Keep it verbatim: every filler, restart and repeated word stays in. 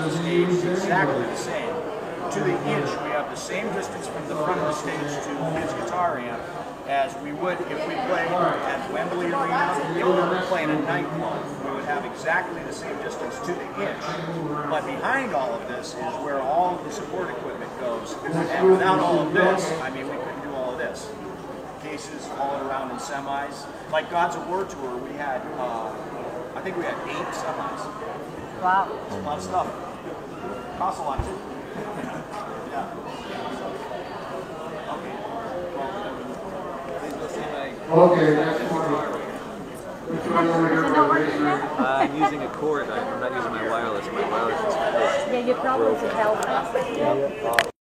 the stage exactly the same. To the inch, we have the same distance from the front of the stage to his guitar amp as we would if we played at Wembley Arena. If we were playing a nightclub, we would have exactly the same distance to the inch. But behind all of this is where all of the support equipment goes. And without all of this, I mean, we couldn't do all of this. Cases all around in semis. Like God's of War tour, we had, uh, I think we had eight semis. Wow. A lot of stuff. Costs a lot too. Yeah. Okay, next one. Which one are we going uh, I'm using a cord. I'm not using my wireless. My wireless is Yeah, your problems with health.